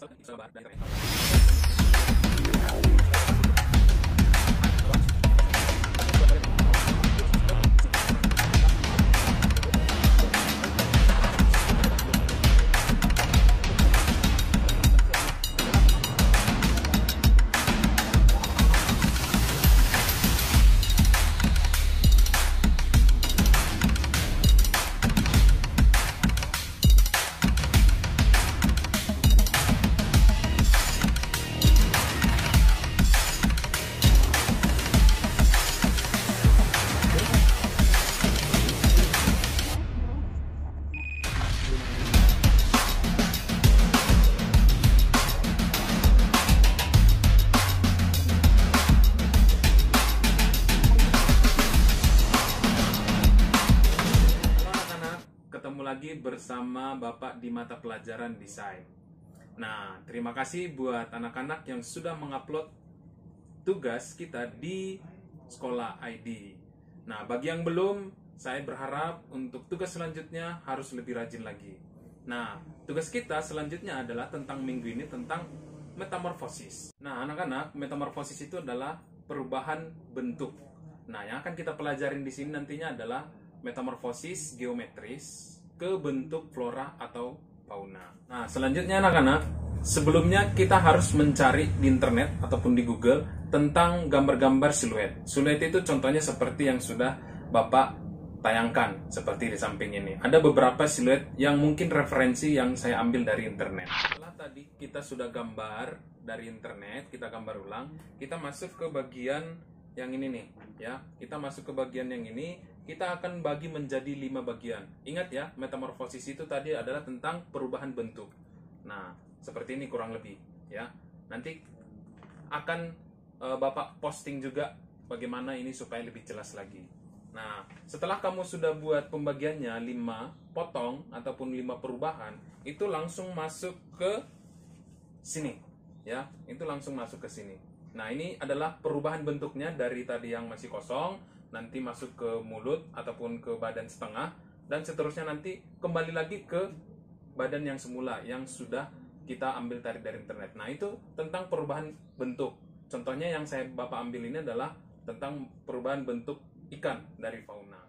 Lagi bersama Bapak di mata pelajaran desain. Nah, terima kasih buat anak-anak yang sudah mengupload tugas kita di Sekolah ID. Nah, bagi yang belum, saya berharap untuk tugas selanjutnya harus lebih rajin lagi. Nah, tugas kita selanjutnya adalah tentang minggu ini tentang metamorfosis. Nah, anak-anak, metamorfosis itu adalah perubahan bentuk. Nah, yang akan kita pelajarin di sini nantinya adalah metamorfosis geometris ke bentuk flora atau fauna. Nah, selanjutnya anak-anak, sebelumnya kita harus mencari di internet ataupun di Google tentang gambar-gambar siluet. Siluet itu contohnya seperti yang sudah Bapak tayangkan, seperti di samping ini. Ada beberapa siluet yang mungkin referensi yang saya ambil dari internet. Setelah tadi kita sudah gambar dari internet, kita gambar ulang, kita masuk ke bagian yang ini nih, ya. Kita masuk ke bagian yang ini. Kita akan bagi menjadi 5 bagian. Ingat ya, metamorfosis itu tadi adalah tentang perubahan bentuk. Nah, seperti ini kurang lebih, ya. Nanti akan Bapak posting juga bagaimana ini supaya lebih jelas lagi. Nah, setelah kamu sudah buat pembagiannya 5 potong ataupun 5 perubahan, itu langsung masuk ke sini, ya. Itu langsung masuk ke sini. Nah, ini adalah perubahan bentuknya dari tadi yang masih kosong, nanti masuk ke mulut ataupun ke badan setengah, dan seterusnya nanti kembali lagi ke badan yang semula yang sudah kita ambil tadi dari internet. Nah, itu tentang perubahan bentuk. Contohnya yang saya Bapak ambil ini adalah tentang perubahan bentuk ikan dari fauna.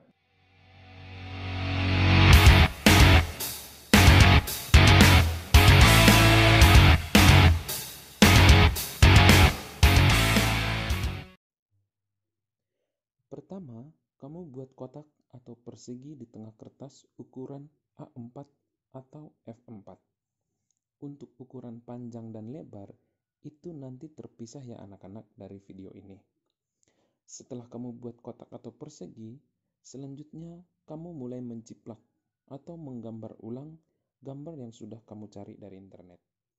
Pertama, kamu buat kotak atau persegi di tengah kertas ukuran A4 atau F4. Untuk ukuran panjang dan lebar, itu nanti terpisah ya anak-anak dari video ini. Setelah kamu buat kotak atau persegi, selanjutnya kamu mulai menjiplak atau menggambar ulang gambar yang sudah kamu cari dari internet.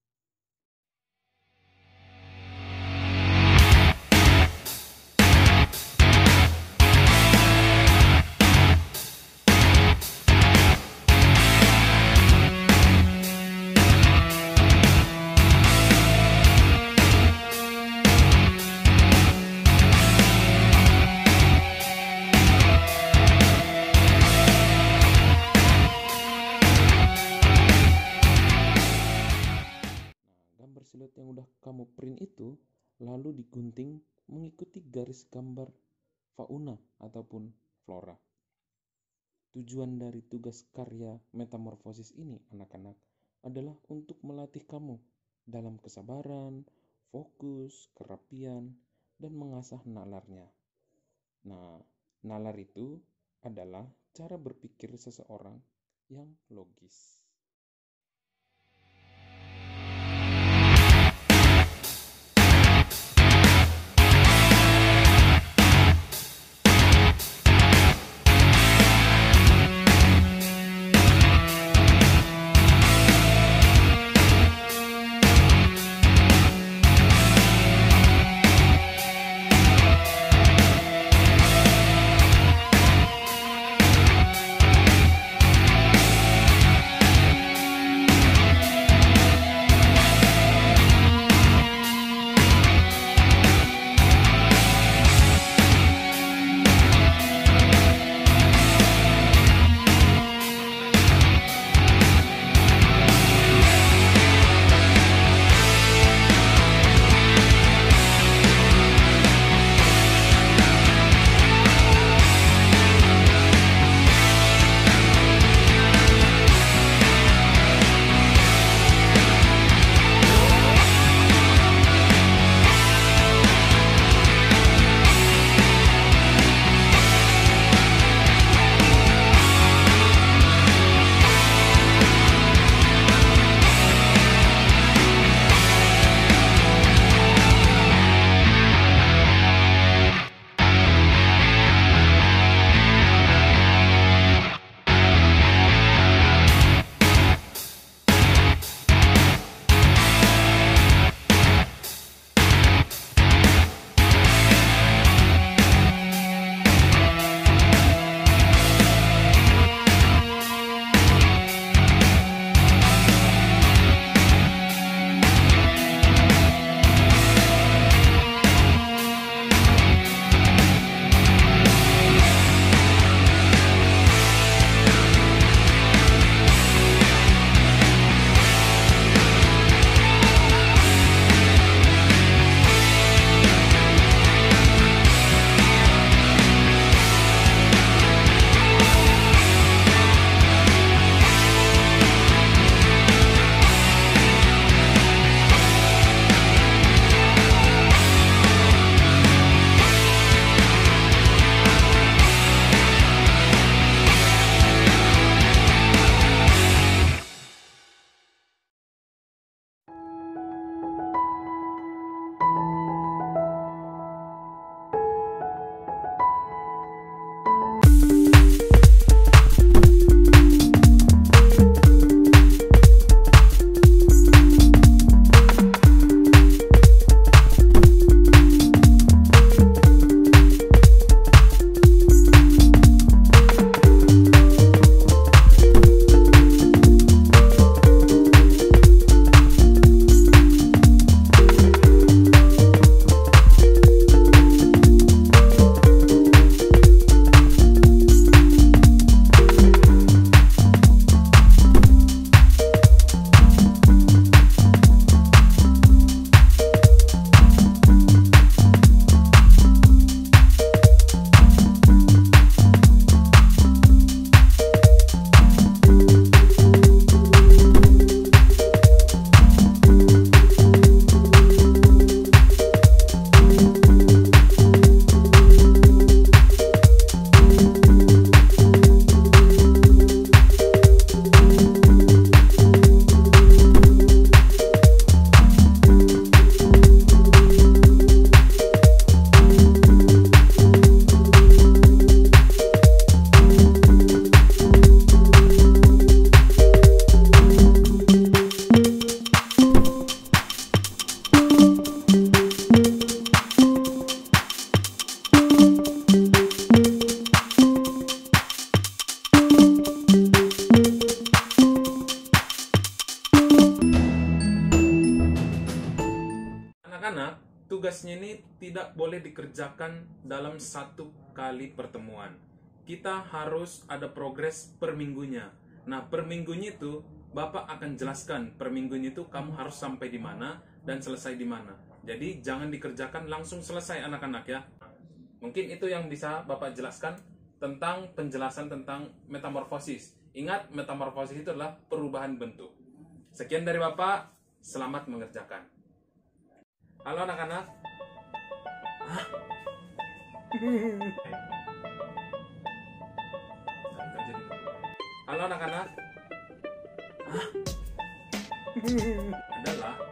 Siluet yang udah kamu print itu lalu digunting mengikuti garis gambar fauna ataupun flora. Tujuan dari tugas karya metamorfosis ini anak-anak adalah untuk melatih kamu dalam kesabaran, fokus, kerapian, dan mengasah nalarnya. Nah, nalar itu adalah cara berpikir seseorang yang logis. anak-anak, tugasnya ini tidak boleh dikerjakan dalam satu kali pertemuan. Kita harus ada progres per minggunya. Nah, per minggunya itu Bapak akan jelaskan per minggunya itu kamu harus sampai di mana dan selesai di mana. Jadi jangan dikerjakan langsung selesai anak-anak ya. Mungkin itu yang bisa Bapak jelaskan tentang penjelasan tentang metamorfosis. Ingat, metamorfosis itu adalah perubahan bentuk. Sekian dari Bapak, selamat mengerjakan. Halo anak-anak. Hah? Halo anak-anak. Hah? Adalah